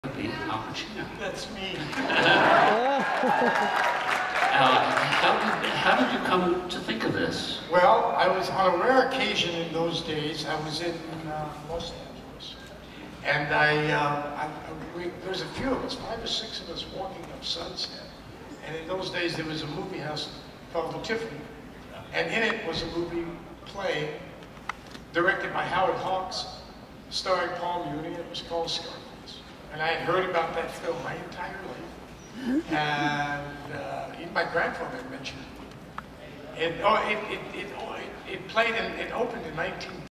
Al Pacino. That's me. How did you come to think of this? Well, I was on a rare occasion in those days. I was in Los Angeles, and there's a few of us, 5 or 6 of us, walking up Sunset. And in those days, there was a movie house called the Tiffany, and in it was a movie play directed by Howard Hawks, starring Paul Muni. It was called Scarface. And I had heard about that film my entire life. And even my grandfather had mentioned it. It opened in 19